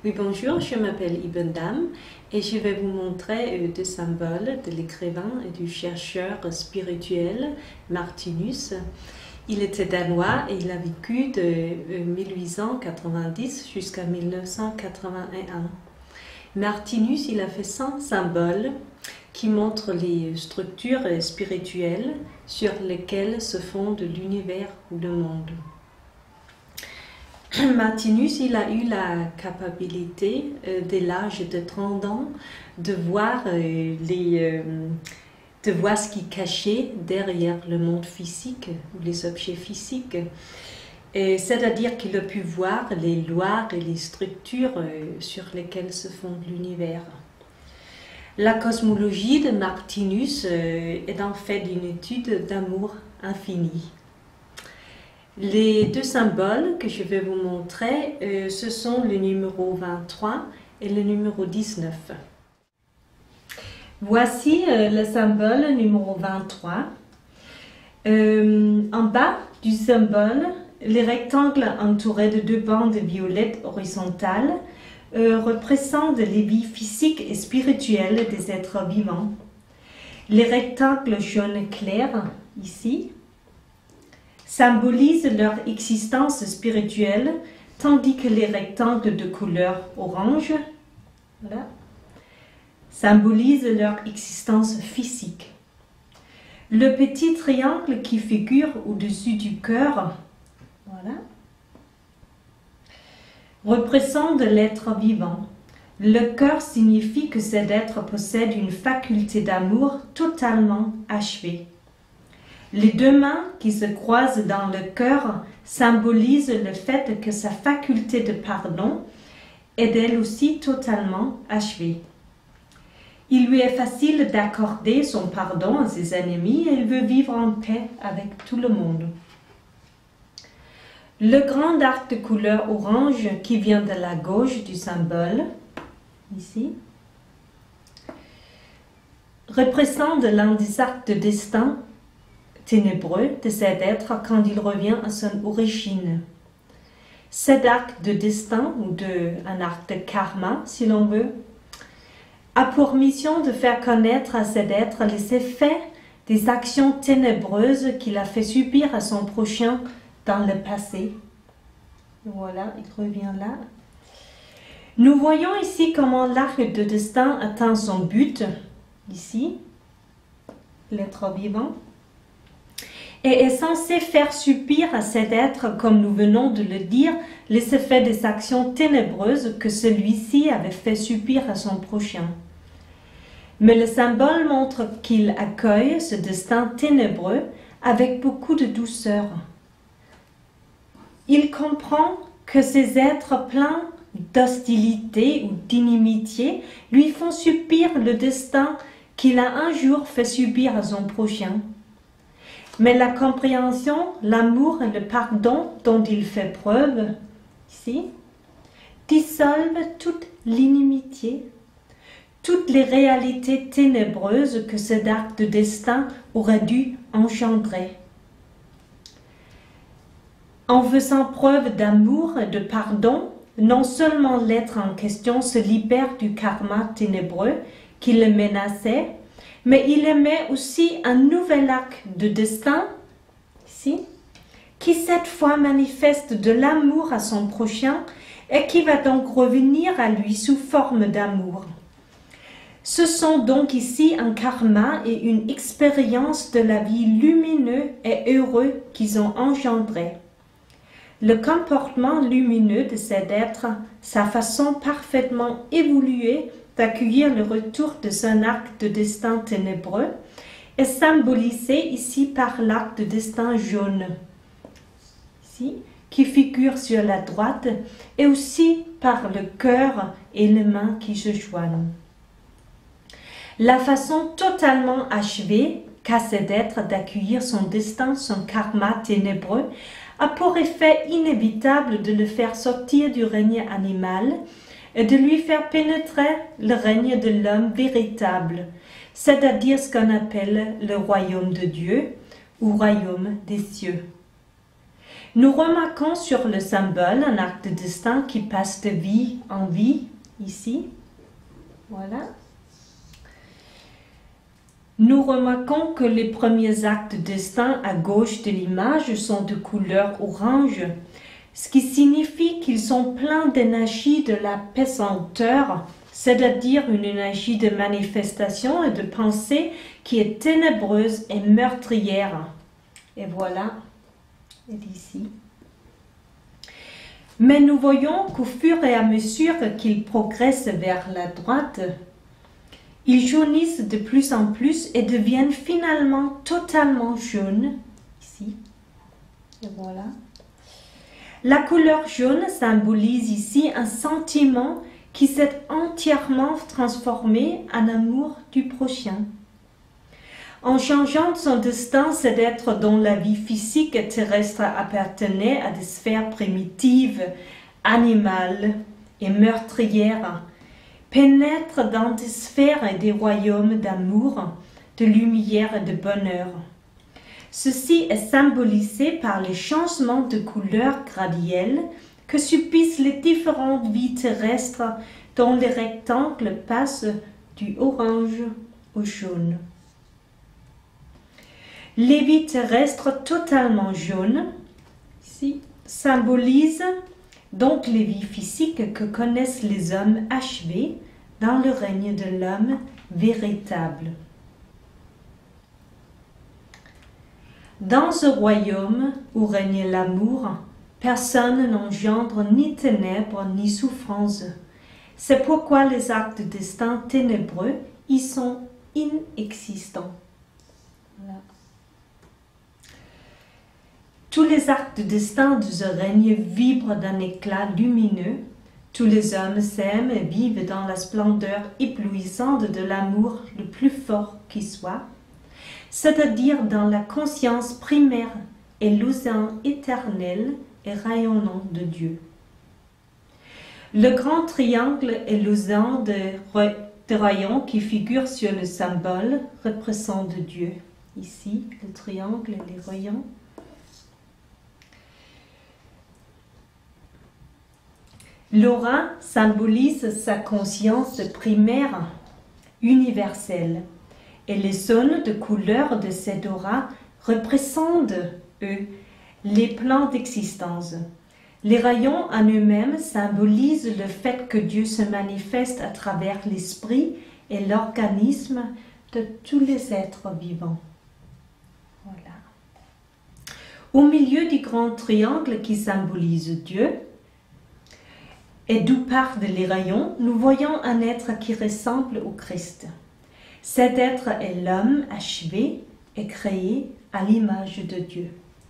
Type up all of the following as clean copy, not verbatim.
Oui, bonjour, je m'appelle Ibn Dam et je vais vous montrer deux symboles de l'écrivain et du chercheur spirituel Martinus. Il était danois et il a vécu de 1890 jusqu'à 1981. Martinus, il a fait 100 symboles qui montrent les structures spirituelles sur lesquelles se fonde l'univers ou le monde. Martinus, il a eu la capacité, dès l'âge de 30 ans, de voir ce qui cachait derrière le monde physique ou les objets physiques. C'est-à-dire qu'il a pu voir les lois et les structures sur lesquelles se fonde l'univers. La cosmologie de Martinus est en fait une étude d'amour infini. Les deux symboles que je vais vous montrer, ce sont le numéro 23 et le numéro 19. Voici le symbole numéro 23. En bas du symbole, les rectangles entourés de deux bandes violettes horizontales représentent les vies physiques et spirituelles des êtres vivants. Les rectangles jaune clair, ici, symbolisent leur existence spirituelle, tandis que les rectangles de couleur orange, voilà, symbolisent leur existence physique. Le petit triangle qui figure au-dessus du cœur, voilà, représente l'être vivant. Le cœur signifie que cet être possède une faculté d'amour totalement achevée. Les deux mains qui se croisent dans le cœur symbolisent le fait que sa faculté de pardon est elle aussi totalement achevée. Il lui est facile d'accorder son pardon à ses ennemis et il veut vivre en paix avec tout le monde. Le grand arc de couleur orange qui vient de la gauche du symbole, ici, représente l'un des arcs de destin ténébreux de cet être quand il revient à son origine. Cet arc de destin, ou un arc de karma, si l'on veut, a pour mission de faire connaître à cet être les effets des actions ténébreuses qu'il a fait subir à son prochain dans le passé. Voilà, il revient là. Nous voyons ici comment l'arc de destin atteint son but, ici, l'être vivant, et est censé faire subir à cet être, comme nous venons de le dire, les effets des actions ténébreuses que celui-ci avait fait subir à son prochain. Mais le symbole montre qu'il accueille ce destin ténébreux avec beaucoup de douceur. Il comprend que ces êtres pleins d'hostilité ou d'inimitié lui font subir le destin qu'il a un jour fait subir à son prochain. Mais la compréhension, l'amour et le pardon dont il fait preuve, ici, dissolvent toute l'inimitié, toutes les réalités ténébreuses que cet arc de destin aurait dû engendrer. En faisant preuve d'amour et de pardon, non seulement l'être en question se libère du karma ténébreux qui le menaçait, mais il émet aussi un nouvel arc de destin, ici, qui cette fois manifeste de l'amour à son prochain et qui va donc revenir à lui sous forme d'amour. Ce sont donc ici un karma et une expérience de la vie lumineux et heureux qu'ils ont engendré. Le comportement lumineux de cet être, sa façon parfaitement évoluée d'accueillir le retour de son arc de destin ténébreux, est symbolisé ici par l'arc de destin jaune, ici, qui figure sur la droite, et aussi par le cœur et les mains qui se joignent. La façon totalement achevée qu'a cet être d'accueillir son destin, son karma ténébreux, a pour effet inévitable de le faire sortir du règne animal et de lui faire pénétrer le règne de l'homme véritable, c'est-à-dire ce qu'on appelle le royaume de Dieu ou royaume des cieux. Nous remarquons sur le symbole un arc de destin qui passe de vie en vie, ici. Voilà. Nous remarquons que les premiers actes de destin à gauche de l'image sont de couleur orange, ce qui signifie qu'ils sont pleins d'énergie de la pesanteur, c'est-à-dire une énergie de manifestation et de pensée qui est ténébreuse et meurtrière. Et voilà, elle est ici. Mais nous voyons qu'au fur et à mesure qu'ils progressent vers la droite, ils jaunissent de plus en plus et deviennent finalement totalement jaunes, ici. Et voilà. La couleur jaune symbolise ici un sentiment qui s'est entièrement transformé en amour du prochain. En changeant son destin, cet être dont la vie physique et terrestre appartenait à des sphères primitives, animales et meurtrières, pénètre dans des sphères et des royaumes d'amour, de lumière et de bonheur. Ceci est symbolisé par les changements de couleur graduels que subissent les différentes vies terrestres dont les rectangles passent du orange au jaune. Les vies terrestres totalement jaunes, ici, symbolisent donc les vies physiques que connaissent les hommes achevés dans le règne de l'homme véritable. Dans ce royaume où règne l'amour, personne n'engendre ni ténèbres ni souffrances. C'est pourquoi les actes de destin ténébreux y sont inexistants. Voilà. Tous les actes de destin de ce règne vibrent d'un éclat lumineux. Tous les hommes s'aiment et vivent dans la splendeur éblouissante de l'amour le plus fort qui soit, c'est-à-dire dans la conscience primaire et l'océan éternel et rayonnant de Dieu. Le grand triangle et l'océan de rayons qui figurent sur le symbole représentent Dieu. Ici, le triangle et les rayons. L'aura symbolise sa conscience primaire, universelle, et les zones de couleur de cette aura représentent, eux, les plans d'existence. Les rayons en eux-mêmes symbolisent le fait que Dieu se manifeste à travers l'esprit et l'organisme de tous les êtres vivants. Voilà. Au milieu du grand triangle qui symbolise Dieu, et d'où partent les rayons, nous voyons un être qui ressemble au Christ. Cet être est l'homme achevé et créé à l'image de Dieu.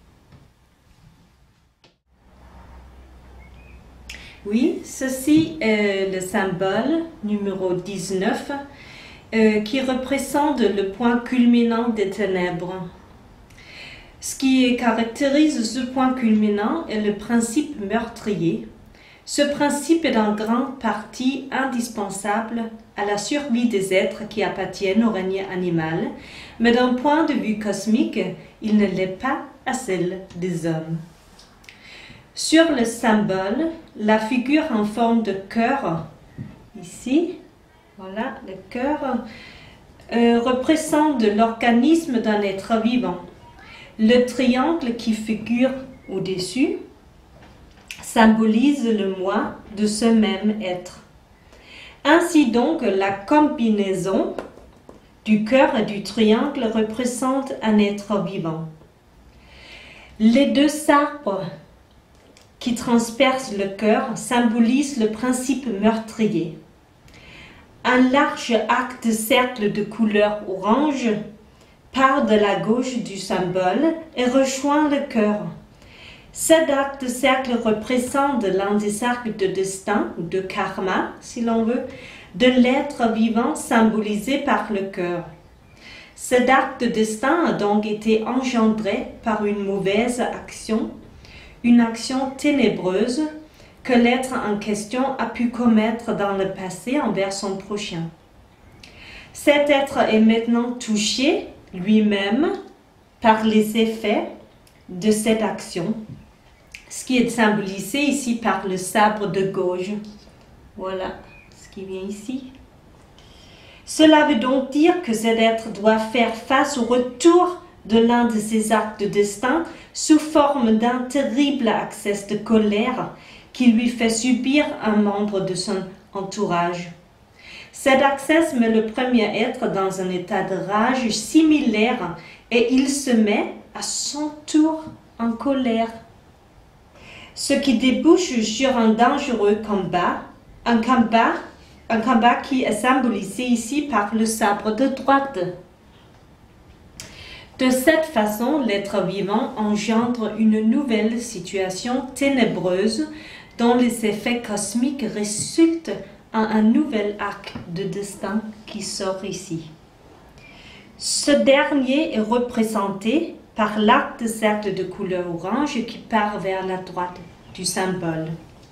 Oui, ceci est le symbole numéro 19 qui représente le point culminant des ténèbres. Ce qui caractérise ce point culminant est le principe meurtrier. Ce principe est en grande partie indispensable à la survie des êtres qui appartiennent au règne animal, mais d'un point de vue cosmique, il ne l'est pas à celle des hommes. Sur le symbole, la figure en forme de cœur, ici, voilà, le cœur, représente l'organisme d'un être vivant. Le triangle qui figure au-dessus symbolise le moi de ce même être. Ainsi donc, la combinaison du cœur et du triangle représente un être vivant. Les deux sabres qui transpercent le cœur symbolisent le principe meurtrier. Un large arc de cercle de couleur orange part de la gauche du symbole et rejoint le cœur. Cet arc de cercle représente l'un des arcs de destin, ou de karma, si l'on veut, de l'être vivant symbolisé par le cœur. Cet arc de destin a donc été engendré par une mauvaise action, une action ténébreuse que l'être en question a pu commettre dans le passé envers son prochain. Cet être est maintenant touché lui-même par les effets de cette action. ce qui est symbolisé ici par le sabre de gauche. Voilà ce qui vient ici. Cela veut donc dire que cet être doit faire face au retour de l'un de ses arcs de destin sous forme d'un terrible accès de colère qui lui fait subir un membre de son entourage. Cet accès met le premier être dans un état de rage similaire et il se met à son tour en colère. Ce qui débouche sur un dangereux combat, un combat qui est symbolisé ici par le sabre de droite. De cette façon, l'être vivant engendre une nouvelle situation ténébreuse dont les effets cosmiques résultent en un nouvel arc de destin qui sort ici. Ce dernier est représenté par l'arc de cercle de couleur orange qui part vers la droite du symbole.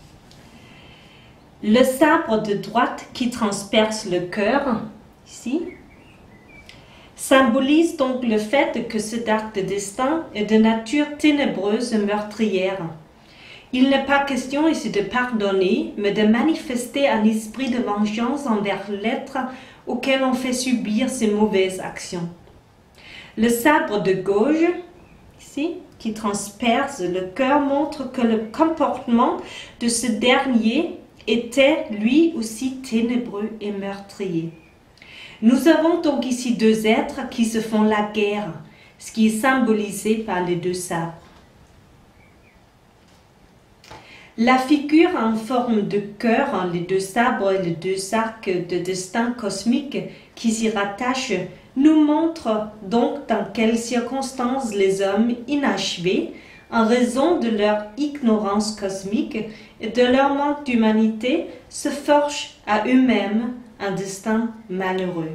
Le sabre de droite qui transperce le cœur, ici, symbolise donc le fait que cet arc de destin est de nature ténébreuse et meurtrière. Il n'est pas question ici de pardonner, mais de manifester un esprit de vengeance envers l'être auquel on fait subir ces mauvaises actions. Le sabre de gauche, ici, qui transperce le cœur, montre que le comportement de ce dernier était lui aussi ténébreux et meurtrier. Nous avons donc ici deux êtres qui se font la guerre, ce qui est symbolisé par les deux sabres. La figure en forme de cœur, les deux sabres et les deux arcs de destin cosmique qui s'y rattachent, nous montre donc dans quelles circonstances les hommes inachevés, en raison de leur ignorance cosmique et de leur manque d'humanité, se forgent à eux-mêmes un destin malheureux.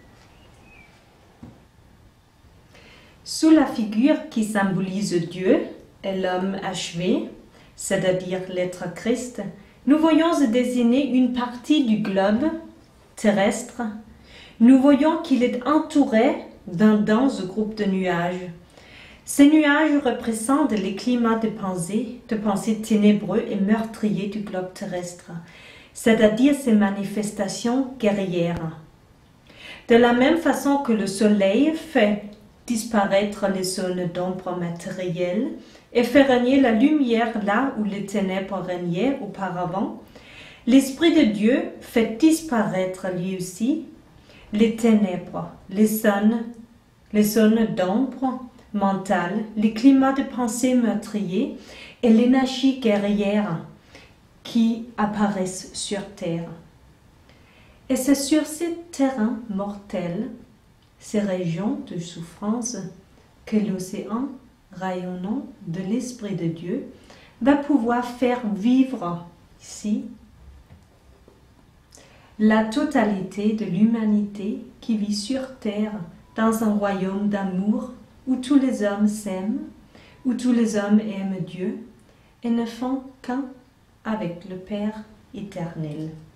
Sous la figure qui symbolise Dieu et l'homme achevé, c'est-à-dire l'être Christ, nous voyons se dessiner une partie du globe terrestre. Nous voyons qu'il est entouré d'un dense groupe de nuages. Ces nuages représentent les climats de pensée ténébreux et meurtriers du globe terrestre, c'est-à-dire ses manifestations guerrières. De la même façon que le soleil fait disparaître les zones d'ombre matérielles et fait régner la lumière là où les ténèbres régnaient auparavant, l'Esprit de Dieu fait disparaître lui aussi les ténèbres, les zones d'ombre mentale, les climats de pensée meurtriers et l'énergie guerrière qui apparaissent sur Terre. Et c'est sur ces terrains mortels, ces régions de souffrance, que l'océan rayonnant de l'Esprit de Dieu va pouvoir faire vivre ici la totalité de l'humanité qui vit sur Terre dans un royaume d'amour où tous les hommes s'aiment, où tous les hommes aiment Dieu et ne font qu'un avec le Père éternel.